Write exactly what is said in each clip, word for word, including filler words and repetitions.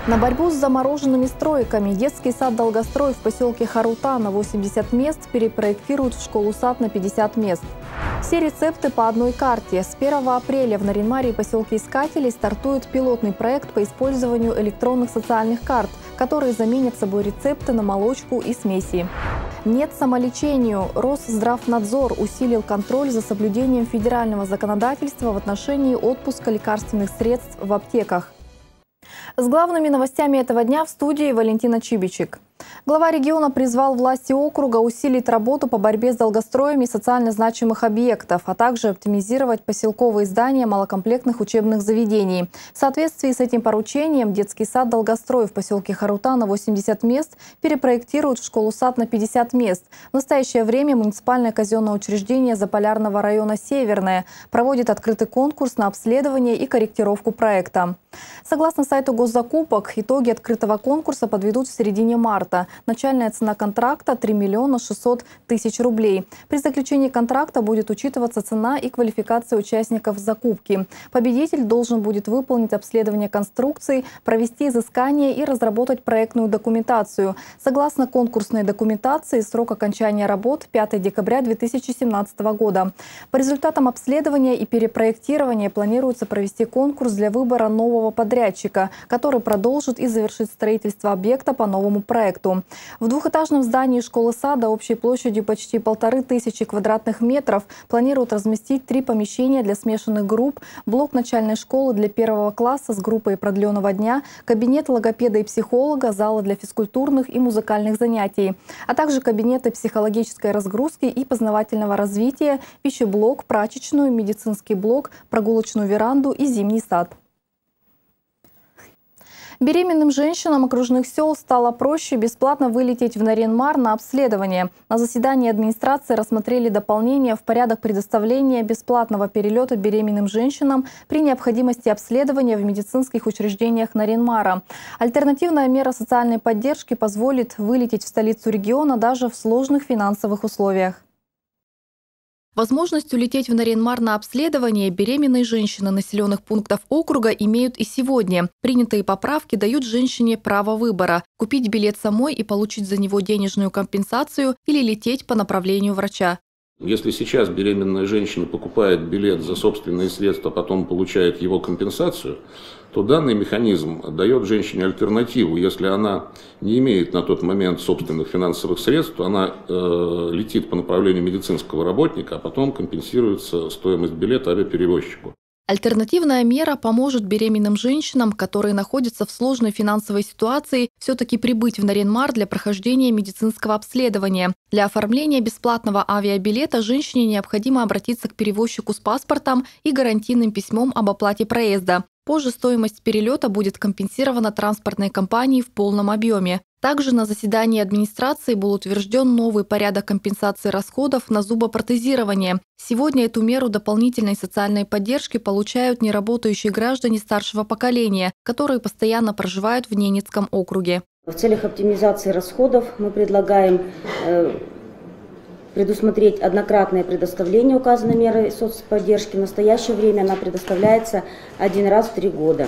На борьбу с замороженными стройками детский сад «Долгострой» в поселке Харута на восемьдесят мест перепроектируют в школу-сад на пятьдесят мест. Все рецепты по одной карте. С первого апреля в Нарьян-Маре и поселке Искателей стартует пилотный проект по использованию электронных социальных карт, которые заменят собой рецепты на молочку и смеси. Нет самолечению. Росздравнадзор усилил контроль за соблюдением федерального законодательства в отношении отпуска лекарственных средств в аптеках. С главными новостями этого дня в студии Валентина Чибичик. Глава региона призвал власти округа усилить работу по борьбе с долгостроями социально значимых объектов, а также оптимизировать поселковые здания малокомплектных учебных заведений. В соответствии с этим поручением детский сад «Долгострой» в поселке Харута на восемьдесят мест перепроектируют в школу-сад на пятьдесят мест. В настоящее время муниципальное казенное учреждение Заполярного района «Северное» проводит открытый конкурс на обследование и корректировку проекта. Согласно сайту госзакупок, итоги открытого конкурса подведут в середине марта. Начальная цена контракта – три миллиона шестьсот тысяч рублей. При заключении контракта будет учитываться цена и квалификация участников закупки. Победитель должен будет выполнить обследование конструкций, провести изыскание и разработать проектную документацию. Согласно конкурсной документации, срок окончания работ – пятое декабря две тысячи семнадцатого года. По результатам обследования и перепроектирования планируется провести конкурс для выбора нового подрядчика, который продолжит и завершит строительство объекта по новому проекту. В двухэтажном здании школы-сада общей площадью почти полторы тысячи квадратных метров планируют разместить три помещения для смешанных групп, блок начальной школы для первого класса с группой продленного дня, кабинет логопеда и психолога, залы для физкультурных и музыкальных занятий, а также кабинеты психологической разгрузки и познавательного развития, пищеблок, прачечную, медицинский блок, прогулочную веранду и зимний сад. Беременным женщинам окружных сел стало проще бесплатно вылететь в Нарьян-Мар на обследование. На заседании администрации рассмотрели дополнение в порядок предоставления бесплатного перелета беременным женщинам при необходимости обследования в медицинских учреждениях Нарьян-Мара. Альтернативная мера социальной поддержки позволит вылететь в столицу региона даже в сложных финансовых условиях. Возможность улететь в Нарьян-Мар на обследование беременные женщины населенных пунктов округа имеют и сегодня. Принятые поправки дают женщине право выбора – купить билет самой и получить за него денежную компенсацию или лететь по направлению врача. Если сейчас беременная женщина покупает билет за собственные средства, а потом получает его компенсацию, то данный механизм дает женщине альтернативу. Если она не имеет на тот момент собственных финансовых средств, то она э, летит по направлению медицинского работника, а потом компенсируется стоимость билета авиаперевозчику. Альтернативная мера поможет беременным женщинам, которые находятся в сложной финансовой ситуации, все-таки прибыть в Нарьян-Мар для прохождения медицинского обследования. Для оформления бесплатного авиабилета женщине необходимо обратиться к перевозчику с паспортом и гарантийным письмом об оплате проезда. Позже стоимость перелета будет компенсирована транспортной компанией в полном объеме. Также на заседании администрации был утвержден новый порядок компенсации расходов на зубопротезирование. Сегодня эту меру дополнительной социальной поддержки получают неработающие граждане старшего поколения, которые постоянно проживают в Ненецком округе. В целях оптимизации расходов мы предлагаем э, предусмотреть однократное предоставление указанной меры соцподдержки. В настоящее время она предоставляется один раз в три года.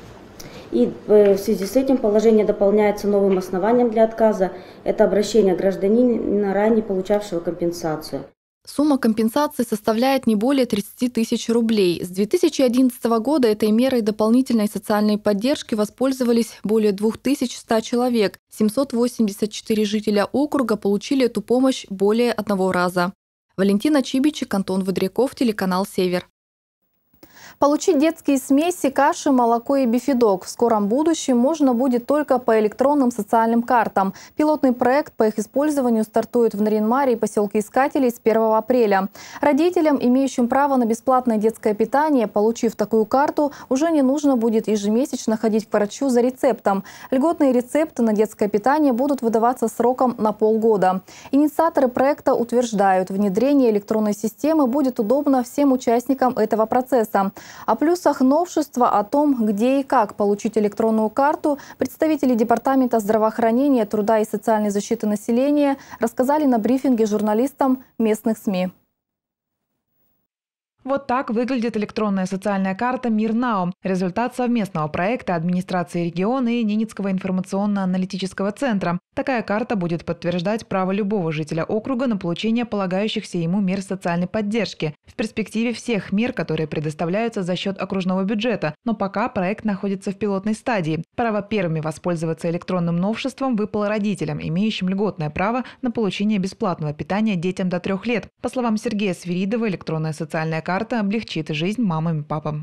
И в связи с этим положение дополняется новым основанием для отказа. Это обращение гражданина, ранее получавшего компенсацию. Сумма компенсации составляет не более тридцати тысяч рублей. С две тысячи одиннадцатого года этой мерой дополнительной социальной поддержки воспользовались более двух тысяч ста человек. семьсот восемьдесят четыре жителя округа получили эту помощь более одного раза. Валентина Чибичик, Антон Выдряков, телеканал «Север». Получить детские смеси, каши, молоко и бифидок в скором будущем можно будет только по электронным социальным картам. Пилотный проект по их использованию стартует в Нарьян-Маре и поселке Искателей с первого апреля. Родителям, имеющим право на бесплатное детское питание, получив такую карту, уже не нужно будет ежемесячно ходить к врачу за рецептом. Льготные рецепты на детское питание будут выдаваться сроком на полгода. Инициаторы проекта утверждают, внедрение электронной системы будет удобно всем участникам этого процесса. О плюсах новшества, о том, где и как получить электронную карту, представители Департамента здравоохранения, труда и социальной защиты населения рассказали на брифинге журналистам местных СМИ. Вот так выглядит электронная социальная карта «Мир.Нау». Результат совместного проекта администрации региона и Ненецкого информационно-аналитического центра. Такая карта будет подтверждать право любого жителя округа на получение полагающихся ему мер социальной поддержки. В перспективе всех мер, которые предоставляются за счет окружного бюджета, но пока проект находится в пилотной стадии. Право первыми воспользоваться электронным новшеством выпало родителям, имеющим льготное право на получение бесплатного питания детям до трех лет. По словам Сергея Свиридова, электронная социальная карта Карта облегчит жизнь мамам и папам.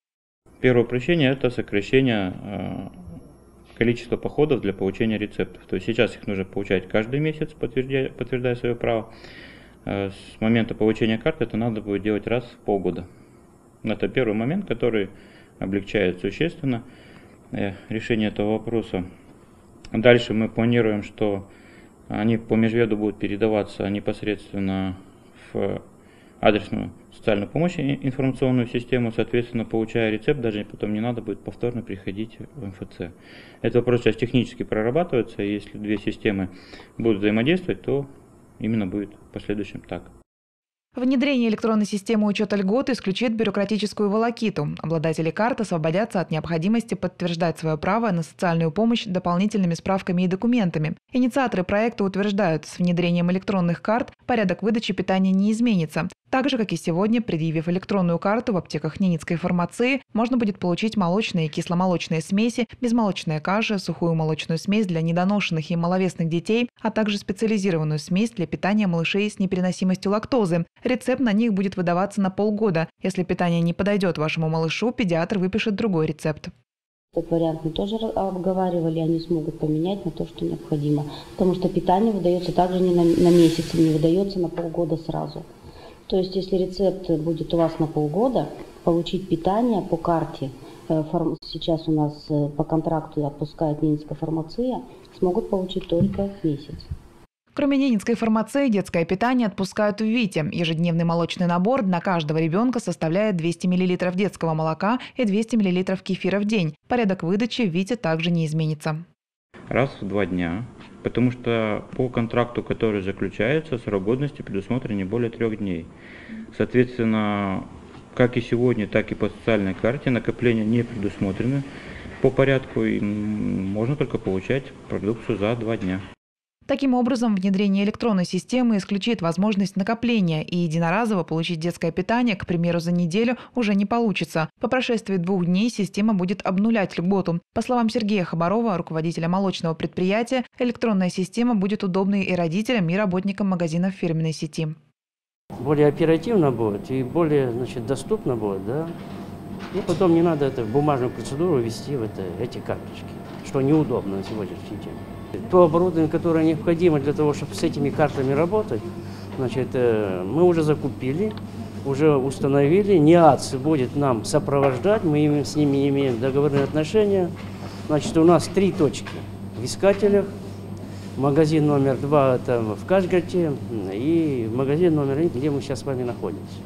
Первое упрощение – это сокращение э, количества походов для получения рецептов. То есть сейчас их нужно получать каждый месяц, подтверждая, подтверждая свое право. Э, с момента получения карты это надо будет делать раз в полгода. Это первый момент, который облегчает существенно э, решение этого вопроса. Дальше мы планируем, что они по межведу будут передаваться непосредственно в адресную социальную помощь и информационную систему, соответственно, получая рецепт, даже потом не надо будет повторно приходить в эм эф цэ. Этот вопрос сейчас технически прорабатывается, и если две системы будут взаимодействовать, то именно будет в последующем так. Внедрение электронной системы учета льгот исключит бюрократическую волокиту. Обладатели карт освободятся от необходимости подтверждать свое право на социальную помощь дополнительными справками и документами. Инициаторы проекта утверждают, с внедрением электронных карт порядок выдачи питания не изменится. Так же, как и сегодня, предъявив электронную карту в аптеках Ненецкой фармации, можно будет получить молочные и кисломолочные смеси, безмолочные каши, сухую молочную смесь для недоношенных и маловесных детей, а также специализированную смесь для питания малышей с непереносимостью лактозы. Рецепт на них будет выдаваться на полгода. Если питание не подойдет вашему малышу, педиатр выпишет другой рецепт. Этот вариант мы тоже обговаривали, они смогут поменять на то, что необходимо. Потому что питание выдается также не на, на месяц, не выдается на полгода сразу. То есть, если рецепт будет у вас на полгода, получить питание по карте, сейчас у нас по контракту отпускает Ненецкая фармация, смогут получить только месяц. Кроме Ненецкой фармации, детское питание отпускают в ВИТе. Ежедневный молочный набор на каждого ребенка составляет двести миллилитров детского молока и двести миллилитров кефира в день. Порядок выдачи в ВИТе также не изменится. Раз в два дня, потому что по контракту, который заключается, срок годности предусмотрен не более трех дней. Соответственно, как и сегодня, так и по социальной карте накопления не предусмотрены по порядку, и можно только получать продукцию за два дня. Таким образом, внедрение электронной системы исключит возможность накопления, и единоразово получить детское питание, к примеру, за неделю уже не получится. По прошествии двух дней система будет обнулять льготу. По словам Сергея Хабарова, руководителя молочного предприятия, электронная система будет удобной и родителям, и работникам магазинов фирменной сети. Более оперативно будет и более, значит, доступно будет, да. И потом не надо это, бумажную процедуру ввести в это, эти карточки, что неудобно на сегодняшний день. То оборудование, которое необходимо для того, чтобы с этими картами работать, значит, мы уже закупили, уже установили. НИАЦ будет нам сопровождать, мы с ними имеем договорные отношения. Значит, у нас три точки в Искателях, магазин номер два это в Кашгарте и магазин номер один, где мы сейчас с вами находимся.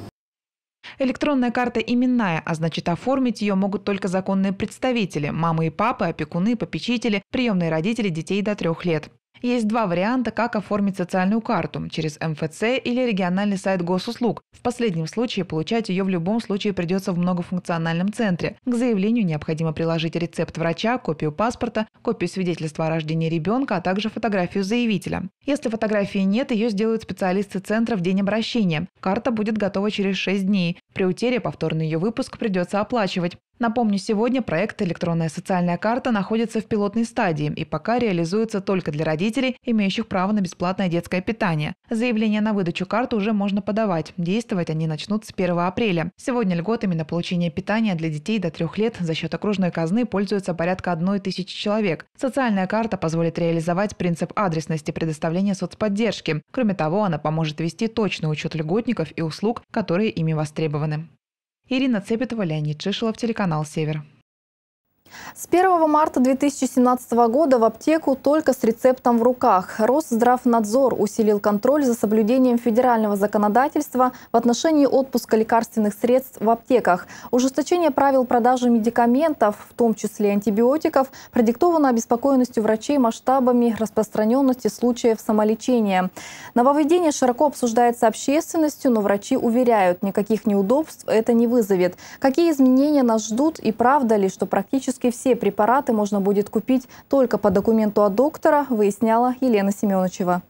Электронная карта именная, а значит, оформить ее могут только законные представители – мамы и папы, опекуны, попечители, приемные родители детей до трех лет. Есть два варианта, как оформить социальную карту – через эм эф цэ или региональный сайт госуслуг. В последнем случае получать ее в любом случае придется в многофункциональном центре. К заявлению необходимо приложить рецепт врача, копию паспорта, копию свидетельства о рождении ребенка, а также фотографию заявителя. Если фотографии нет, ее сделают специалисты центра в день обращения. Карта будет готова через шесть дней. При утере повторный ее выпуск придется оплачивать. Напомню, сегодня проект «Электронная социальная карта» находится в пилотной стадии и пока реализуется только для родителей, имеющих право на бесплатное детское питание. Заявление на выдачу карты уже можно подавать. Действовать они начнут с первого апреля. Сегодня льготами на получение питания для детей до трех лет за счет окружной казны пользуются порядка одной тысячи человек. Социальная карта позволит реализовать принцип адресности предоставления соцподдержки. Кроме того, она поможет вести точный учет льготников и услуг, которые ими востребованы. Ирина Цепетова, Леонид Шишелов, телеканал «Север». С первого марта две тысячи семнадцатого года в аптеку только с рецептом в руках. Росздравнадзор усилил контроль за соблюдением федерального законодательства в отношении отпуска лекарственных средств в аптеках. Ужесточение правил продажи медикаментов, в том числе антибиотиков, продиктовано обеспокоенностью врачей масштабами распространенности случаев самолечения. Нововведение широко обсуждается общественностью, но врачи уверяют, никаких неудобств это не вызовет. Какие изменения нас ждут и правда ли, что практически все Все препараты можно будет купить только по документу от доктора, выясняла Елена Семеновичева.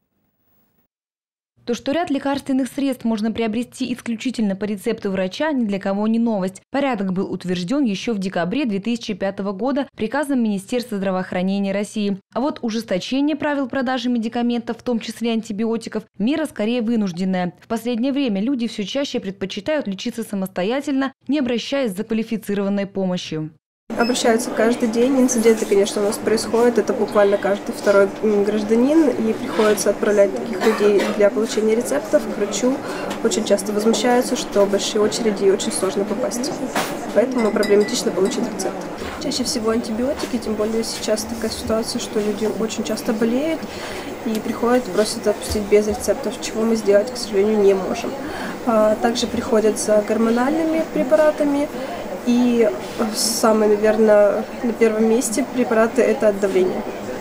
То, что ряд лекарственных средств можно приобрести исключительно по рецепту врача, ни для кого не новость. Порядок был утвержден еще в декабре две тысячи пятого года приказом Министерства здравоохранения России. А вот ужесточение правил продажи медикаментов, в том числе антибиотиков, мера скорее вынужденная. В последнее время люди все чаще предпочитают лечиться самостоятельно, не обращаясь за квалифицированной помощью. Обращаются каждый день. Инциденты, конечно, у нас происходят. Это буквально каждый второй гражданин. И приходится отправлять таких людей для получения рецептов к врачу. Очень часто возмущаются, что большие очереди и очень сложно попасть. Поэтому проблематично получить рецепт. Чаще всего антибиотики, тем более сейчас такая ситуация, что люди очень часто болеют и приходят, просят отпустить без рецептов, чего мы сделать, к сожалению, не можем. Также приходят за гормональными препаратами. И самое, наверное, на первом месте препараты – это от давления.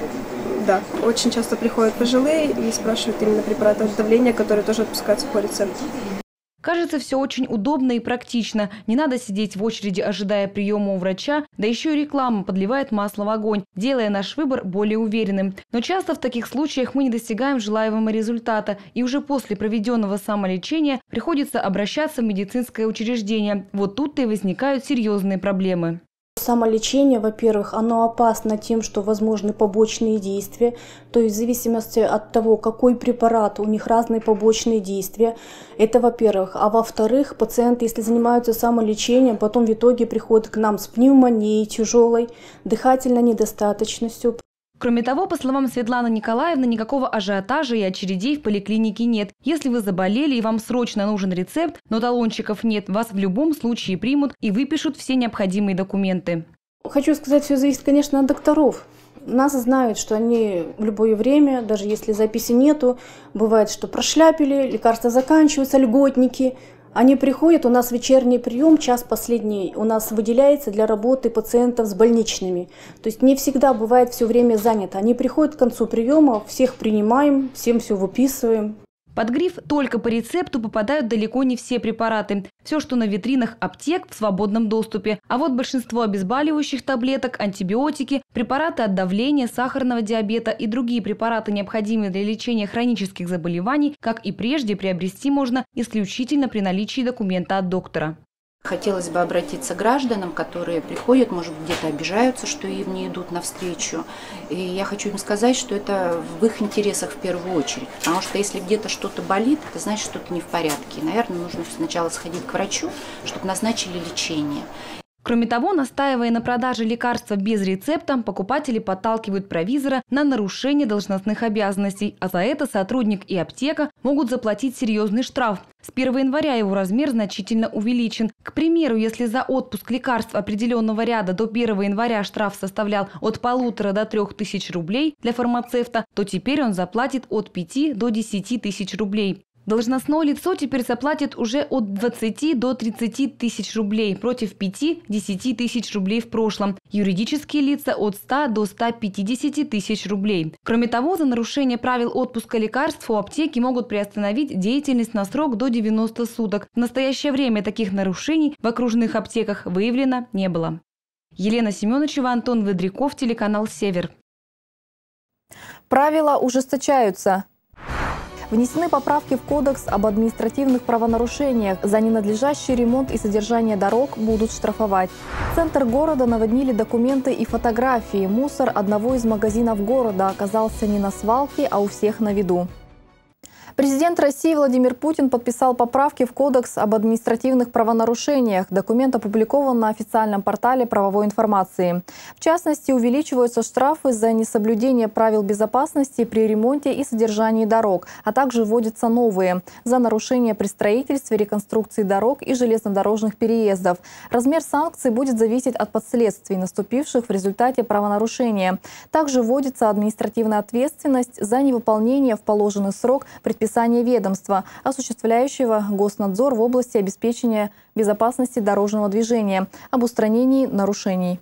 Да, очень часто приходят пожилые и спрашивают именно препараты от давления, которые тоже отпускаются по рецепту. Кажется, все очень удобно и практично. Не надо сидеть в очереди, ожидая приема у врача, да еще и реклама подливает масло в огонь, делая наш выбор более уверенным. Но часто в таких случаях мы не достигаем желаемого результата, и уже после проведенного самолечения приходится обращаться в медицинское учреждение. Вот тут-то и возникают серьезные проблемы. Самолечение, во-первых, оно опасно тем, что возможны побочные действия, то есть в зависимости от того, какой препарат, у них разные побочные действия. Это во-первых. А во-вторых, пациенты, если занимаются самолечением, потом в итоге приходят к нам с пневмонией тяжелой, дыхательной недостаточностью. Кроме того, по словам Светланы Николаевны, никакого ажиотажа и очередей в поликлинике нет. Если вы заболели и вам срочно нужен рецепт, но талончиков нет, вас в любом случае примут и выпишут все необходимые документы. Хочу сказать, все зависит, конечно, от докторов. Нас знают, что они в любое время, даже если записи нету, бывает, что прошляпили, лекарства заканчиваются, льготники. Они приходят, у нас вечерний прием, час последний у нас выделяется для работы пациентов с больничными. То есть не всегда бывает все время занято. Они приходят к концу приема, всех принимаем, всем все выписываем. Под гриф «только по рецепту» попадают далеко не все препараты. Все, что на витринах аптек, в свободном доступе. А вот большинство обезболивающих таблеток, антибиотики, препараты от давления, сахарного диабета и другие препараты, необходимые для лечения хронических заболеваний, как и прежде, приобрести можно исключительно при наличии документа от доктора. Хотелось бы обратиться к гражданам, которые приходят, может быть, где-то обижаются, что им не идут навстречу. И я хочу им сказать, что это в их интересах в первую очередь. Потому что если где-то что-то болит, это значит, что-то не в порядке. И, наверное, нужно сначала сходить к врачу, чтобы назначили лечение. Кроме того, настаивая на продаже лекарства без рецепта, покупатели подталкивают провизора на нарушение должностных обязанностей, а за это сотрудник и аптека могут заплатить серьезный штраф. С первого января его размер значительно увеличен. К примеру, если за отпуск лекарств определенного ряда до первого января штраф составлял от полутора до трех тысяч рублей для фармацевта, то теперь он заплатит от пяти до десяти тысяч рублей. Должностное лицо теперь заплатит уже от двадцати до тридцати тысяч рублей против пяти-десяти тысяч рублей в прошлом. Юридические лица от ста до ста пятидесяти тысяч рублей. Кроме того, за нарушение правил отпуска лекарств у аптеки могут приостановить деятельность на срок до девяноста суток. В настоящее время таких нарушений в окружных аптеках выявлено не было. Елена Семеновичева, Антон Выдряков, телеканал «Север». Правила ужесточаются. Внесены поправки в Кодекс об административных правонарушениях. За ненадлежащий ремонт и содержание дорог будут штрафовать. Центр города наводнили документы и фотографии. Мусор одного из магазинов города оказался не на свалке, а у всех на виду. Президент России Владимир Путин подписал поправки в Кодекс об административных правонарушениях. Документ опубликован на официальном портале правовой информации. В частности, увеличиваются штрафы за несоблюдение правил безопасности при ремонте и содержании дорог, а также вводятся новые – за нарушение при строительстве, реконструкции дорог и железнодорожных переездов. Размер санкций будет зависеть от последствий, наступивших в результате правонарушения. Также вводится административная ответственность за невыполнение в положенный срок предписания ведомства, осуществляющего госнадзор в области обеспечения безопасности дорожного движения, об устранении нарушений.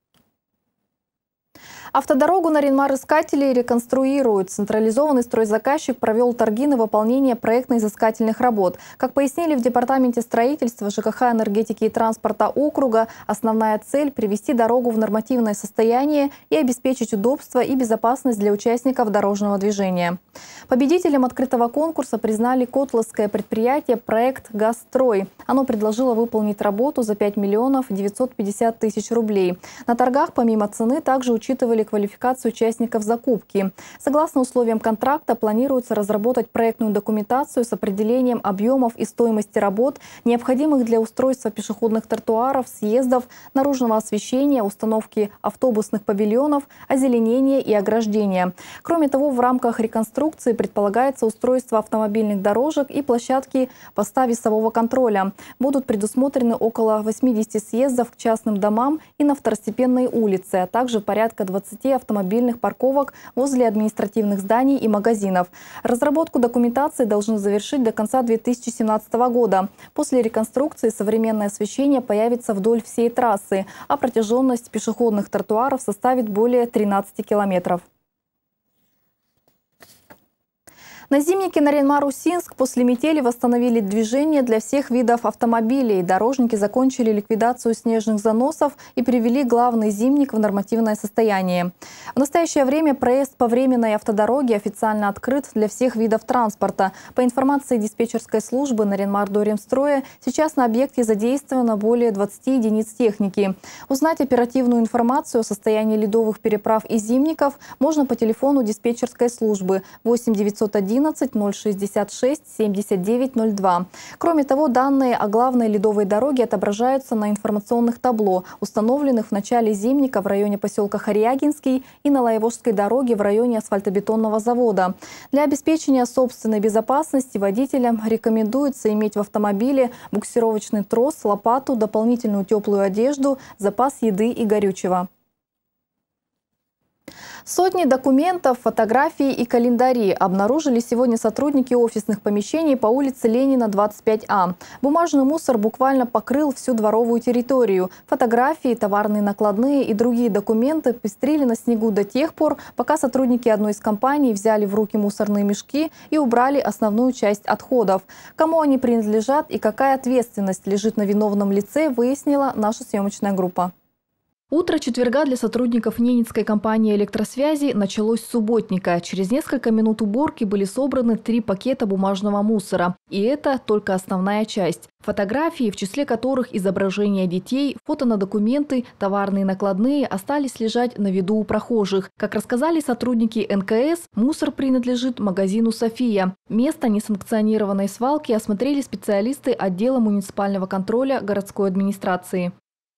Автодорогу Нарьян-Мар-Искатели реконструируют. Централизованный стройзаказчик провел торги на выполнение проектно-изыскательных работ. Как пояснили в Департаменте строительства, ЖКХ, энергетики и транспорта округа, основная цель – привести дорогу в нормативное состояние и обеспечить удобство и безопасность для участников дорожного движения. Победителем открытого конкурса признали котловское предприятие «Проект Газстрой». Оно предложило выполнить работу за пять миллионов девятьсот пятьдесят тысяч рублей. На торгах помимо цены также учитывали квалификацию участников закупки. Согласно условиям контракта, планируется разработать проектную документацию с определением объемов и стоимости работ, необходимых для устройства пешеходных тротуаров, съездов, наружного освещения, установки автобусных павильонов, озеленения и ограждения. Кроме того, в рамках реконструкции предполагается устройство автомобильных дорожек и площадки поста весового контроля. Будут предусмотрены около восьмидесяти съездов к частным домам и на второстепенной улице, а также порядка двадцати автомобильных парковок возле административных зданий и магазинов. Разработку документации должны завершить до конца две тысячи семнадцатого года. После реконструкции современное освещение появится вдоль всей трассы, а протяженность пешеходных тротуаров составит более тринадцати километров. На зимнике Нарьян-Мар-Усинск после метели восстановили движение для всех видов автомобилей. Дорожники закончили ликвидацию снежных заносов и привели главный зимник в нормативное состояние. В настоящее время проезд по временной автодороге официально открыт для всех видов транспорта. По информации диспетчерской службы Нарьян-Мар-Доремстроя, сейчас на объекте задействовано более двадцати единиц техники. Узнать оперативную информацию о состоянии ледовых переправ и зимников можно по телефону диспетчерской службы восемь девятьсот одиннадцать ноль шестьдесят шесть семьдесят девять ноль два. Кроме того, данные о главной ледовой дороге отображаются на информационных табло, установленных в начале зимника в районе поселка Харьягинский и на Лаевожской дороге в районе асфальтобетонного завода. Для обеспечения собственной безопасности водителям рекомендуется иметь в автомобиле буксировочный трос, лопату, дополнительную теплую одежду, запас еды и горючего. Сотни документов, фотографий и календари обнаружили сегодня сотрудники офисных помещений по улице Ленина, двадцать пять А. Бумажный мусор буквально покрыл всю дворовую территорию. Фотографии, товарные накладные и другие документы пестрили на снегу до тех пор, пока сотрудники одной из компаний взяли в руки мусорные мешки и убрали основную часть отходов. Кому они принадлежат и какая ответственность лежит на виновном лице, выяснила наша съемочная группа. Утро четверга для сотрудников ненецкой компании электросвязи началось с субботника. Через несколько минут уборки были собраны три пакета бумажного мусора. И это только основная часть. Фотографии, в числе которых изображения детей, фото на документы, товарные накладные, остались лежать на виду у прохожих. Как рассказали сотрудники эн ка эс, мусор принадлежит магазину «София». Место несанкционированной свалки осмотрели специалисты отдела муниципального контроля городской администрации.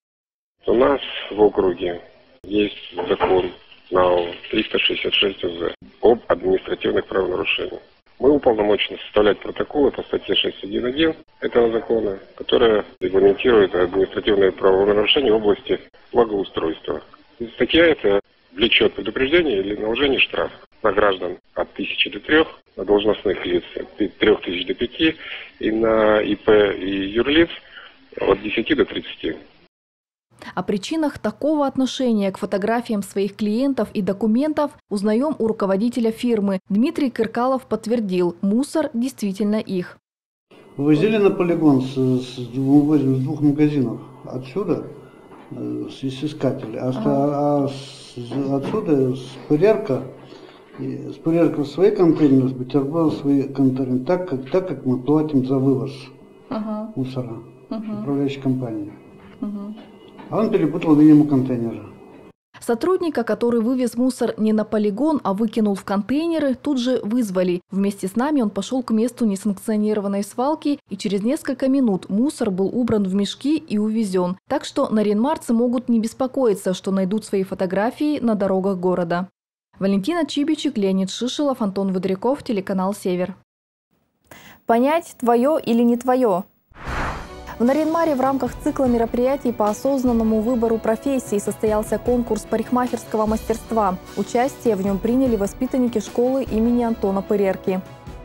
У нас в округе есть закон НАУ триста шестьдесят шесть У З об административных правонарушениях. Мы уполномочены составлять протоколы по статье шесть один один этого закона, которая регламентирует административные правонарушения в области благоустройства. И статья эта влечет предупреждение или наложение штрафа на граждан от тысячи до трех, на должностных лиц от трех тысяч до пяти и на И П и юрлиц от десяти до тридцати. О причинах такого отношения к фотографиям своих клиентов и документов узнаем у руководителя фирмы. Дмитрий Кыркалов подтвердил, мусор действительно их. Вывозили на полигон с, с, с двух магазинов отсюда, с искателей, а, а. а с, отсюда с Пырярка, с Пырярка свои контейнеры, с Бутерброда свои контейнеры, так как, так как мы платим за вывоз ага. мусора, ага. управляющей компании. Ага. А он перепутал, видимо, контейнеры. Сотрудника, который вывез мусор не на полигон, а выкинул в контейнеры, тут же вызвали. Вместе с нами он пошел к месту несанкционированной свалки, и через несколько минут мусор был убран в мешки и увезен. Так что наринмарцы могут не беспокоиться, что найдут свои фотографии на дорогах города. Валентина Чибичек, Леонид Шишелов, Антон Выдряков, телеканал «Север». Понять, твое или не твое. В Нарьян-Маре в рамках цикла мероприятий по осознанному выбору профессии состоялся конкурс парикмахерского мастерства. Участие в нем приняли воспитанники школы имени Антона Пырерки.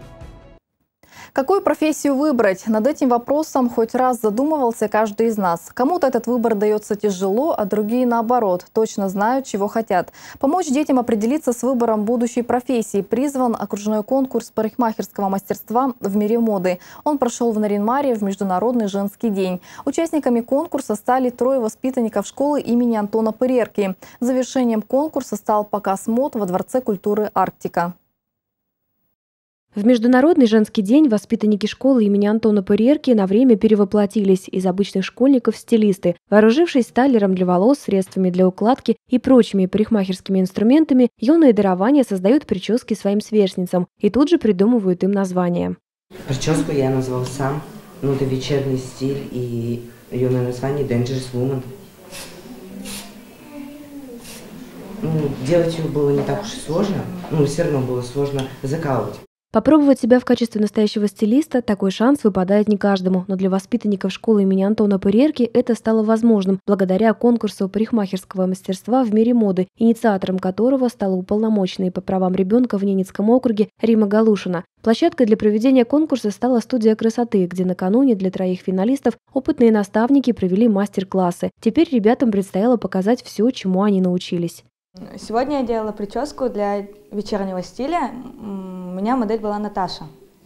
Какую профессию выбрать? Над этим вопросом хоть раз задумывался каждый из нас. Кому-то этот выбор дается тяжело, а другие наоборот, точно знают, чего хотят. Помочь детям определиться с выбором будущей профессии призван окружной конкурс парикмахерского мастерства в мире моды. Он прошел в Нарьян-Маре в Международный женский день. Участниками конкурса стали трое воспитанников школы имени Антона Пырерки. Завершением конкурса стал показ мод во Дворце культуры «Арктика». В Международный женский день воспитанники школы имени Антона Пырерки на время перевоплотились из обычных школьников в стилисты. Вооружившись стайлером для волос, средствами для укладки и прочими парикмахерскими инструментами, юные дарования создают прически своим сверстницам и тут же придумывают им названия. Прическу я назвал сам, ну это вечерний стиль, и ее название Dangerous Woman. Ну, делать ее было не так уж и сложно, но все равно было сложно закалывать. Попробовать себя в качестве настоящего стилиста такой шанс выпадает не каждому, но для воспитанников школы имени Антона Пырерки это стало возможным благодаря конкурсу парикмахерского мастерства в мире моды, инициатором которого стала уполномоченная по правам ребенка в Ненецком округе Рима Галушина. Площадкой для проведения конкурса стала студия красоты, где накануне для троих финалистов опытные наставники провели мастер-классы. Теперь ребятам предстояло показать все, чему они научились. Сегодня я делала прическу для вечернего стиля. У меня модель была Наташа.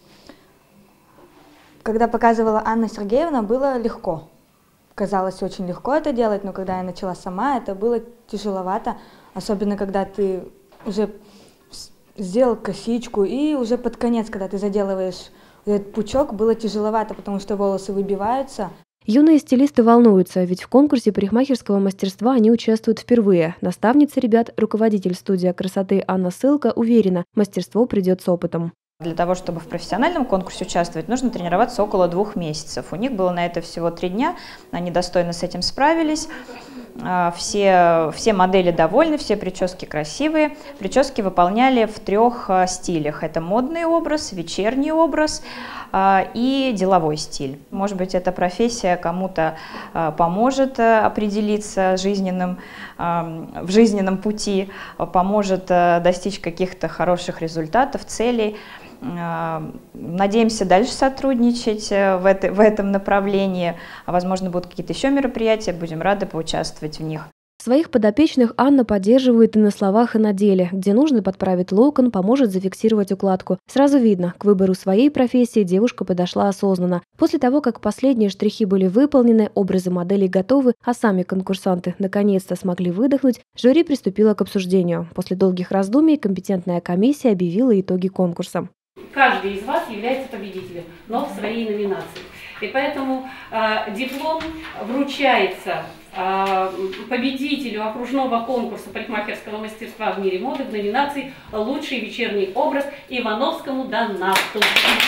Когда показывала Анна Сергеевна, было легко. Казалось очень легко это делать, но когда я начала сама, это было тяжеловато. Особенно, когда ты уже сделал косичку, и уже под конец, когда ты заделываешь этот пучок, было тяжеловато, потому что волосы выбиваются. Юные стилисты волнуются, ведь в конкурсе парикмахерского мастерства они участвуют впервые. Наставница ребят, руководитель студии красоты Анна Сылка, уверена, мастерство придет с опытом. Для того, чтобы в профессиональном конкурсе участвовать, нужно тренироваться около двух месяцев. У них было на это всего три дня, они достойно с этим справились. Все, все модели довольны, все прически красивые. Прически выполняли в трех стилях. Это модный образ, вечерний образ и деловой стиль. Может быть, эта профессия кому-то поможет определиться жизненным, в жизненном пути, поможет достичь каких-то хороших результатов, целей. Надеемся дальше сотрудничать в, это, в этом направлении. Возможно, будут какие-то еще мероприятия, будем рады поучаствовать в них. Своих подопечных Анна поддерживает и на словах, и на деле. Где нужно подправить локон, поможет зафиксировать укладку. Сразу видно, к выбору своей профессии девушка подошла осознанно. После того, как последние штрихи были выполнены, образы моделей готовы, а сами конкурсанты наконец-то смогли выдохнуть, жюри приступило к обсуждению. После долгих раздумий компетентная комиссия объявила итоги конкурса. Каждый из вас является победителем, но в своей номинации. И поэтому э, диплом вручается э, победителю окружного конкурса парикмахерского мастерства в мире моды в номинации «Лучший вечерний образ» Ивановскому Донату.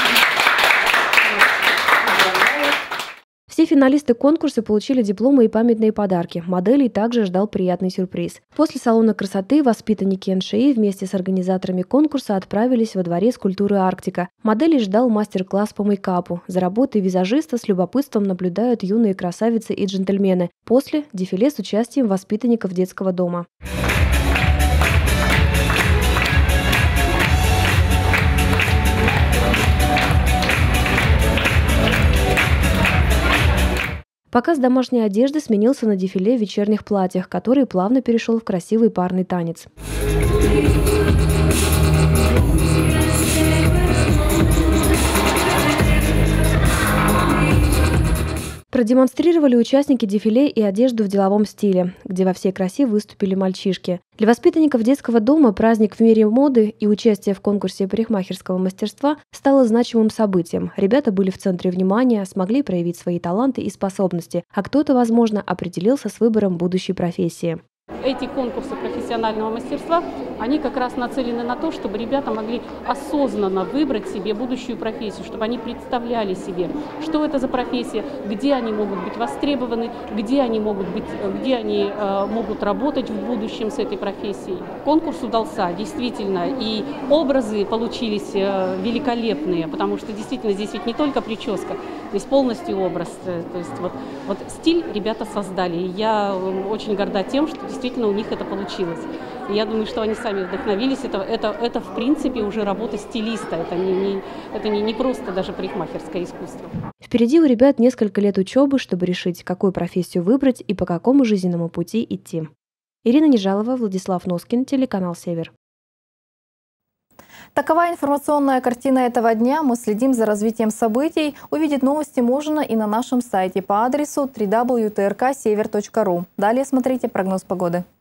Все финалисты конкурса получили дипломы и памятные подарки. Моделей также ждал приятный сюрприз. После салона красоты воспитанники эн шэ и вместе с организаторами конкурса отправились во Дворец культуры «Арктика». Моделей ждал мастер-класс по мейкапу. За работой визажиста с любопытством наблюдают юные красавицы и джентльмены. После – дефиле с участием воспитанников детского дома. Показ домашней одежды сменился на дефиле в вечерних платьях, который плавно перешел в красивый парный танец. Продемонстрировали участники дефиле и одежду в деловом стиле, где во всей красе выступили мальчишки. Для воспитанников детского дома праздник в мире моды и участие в конкурсе парикмахерского мастерства стало значимым событием. Ребята были в центре внимания, смогли проявить свои таланты и способности, а кто-то, возможно, определился с выбором будущей профессии. эти конкурсы профессионального мастерства, они как раз нацелены на то, чтобы ребята могли осознанно выбрать себе будущую профессию, чтобы они представляли себе, что это за профессия, где они могут быть востребованы, где они могут быть, где они э, могут работать в будущем с этой профессией. Конкурс удался, действительно, и образы получились э, великолепные, потому что действительно здесь ведь не только прическа, здесь полностью образ, то есть вот, вот стиль ребята создали, и я очень горда тем, что действительно у них это получилось. И я думаю, что они сами вдохновились. Это, это, это в принципе уже работа стилиста. Это не, не, это не, не просто даже парикмахерское искусство. Впереди у ребят несколько лет учебы, чтобы решить, какую профессию выбрать и по какому жизненному пути идти. Ирина Нежалова, Владислав Носкин, телеканал «Север». Такова информационная картина этого дня. Мы следим за развитием событий. Увидеть новости можно и на нашем сайте по адресу дабл ю дабл ю дабл ю точка тэ эр ка север точка ру. Далее смотрите прогноз погоды.